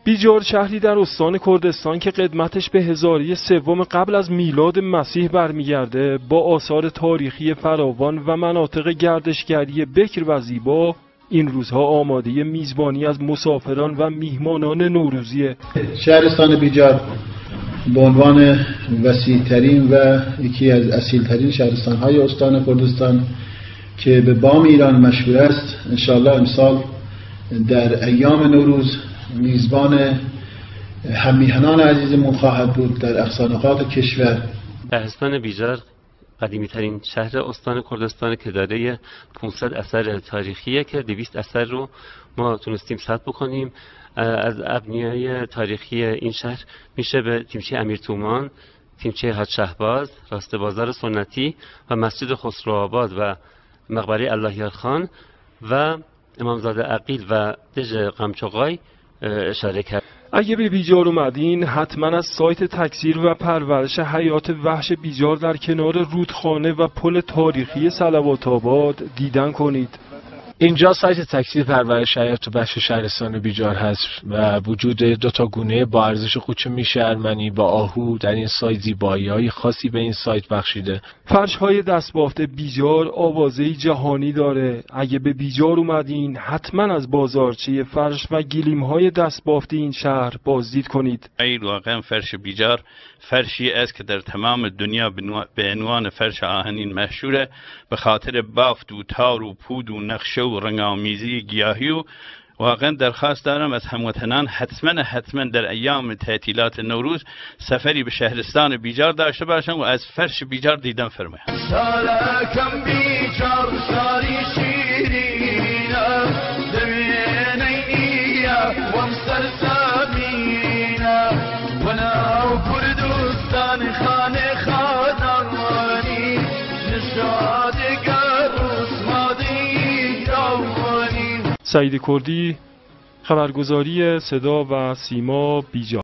بیجار شهری در استان کردستان که قدمتش به هزاری سوم قبل از میلاد مسیح برمیگرده، با آثار تاریخی فراوان و مناطق گردشگری بکر و زیبا این روزها آماده میزبانی از مسافران و میهمانان نوروزیه. شهرستان بیجار به عنوان وسیع‌ترین و یکی از اصیل‌ترین شهرستان‌های استان کردستان که به بام ایران مشهور است، انشاءالله امسال در ایام نوروز میزبان هم‌میهنان عزیزمون خواهد بود در اقصا نقاط کشور. شهرستان بیجار قدیمی ترین شهر استان کردستان که دارای 500 اثر تاریخیه که 200 اثر رو ما تونستیم ثبت بکنیم. از ابنیه‌های تاریخی این شهر میشه به تیمچه امیر تومان، تیمچه حاج شهباز، راست بازار سنتی و مسجد خسروآباد و مقبره اللهیارخان و امامزاده عقیل و دژ قمچاقای اشاره کرد. اگه به بیجار اومدین حتما از سایت تکثیر و پرورش حیات وحش بیجار در کنار رودخانه و پل تاریخی صلوات آباد دیدن کنید. اینجا سایت تکثیر پرورش حیات وحش شهرستان بیجار هست و وجود 2 گونه با ارزش قوچ میش ارمنی با آهو در این سایت زیبایی‌های خاصی به این سایت بخشیده. فرش‌های دستبافت بیجار آوازه‌ای جهانی داره. اگه به بیجار اومدین حتما از بازارچه فرش و گلیم‌های دستبافت این شهر بازدید کنید. واقعا فرش بیجار فرشی است که در تمام دنیا به عنوان فرش آهنین مشهوره، به خاطر بافت و تار و پود و نقشه و رنگامیزی گیاهی. و واقعا درخواست دارم از هموطنان حتما در ایام تعطیلات نوروز سفری به شهرستان بیجار داشته باشند و از فرش بیجار دیدن فرمایند. سعید کردی، خبرگزاری صدا و سیما بیجار.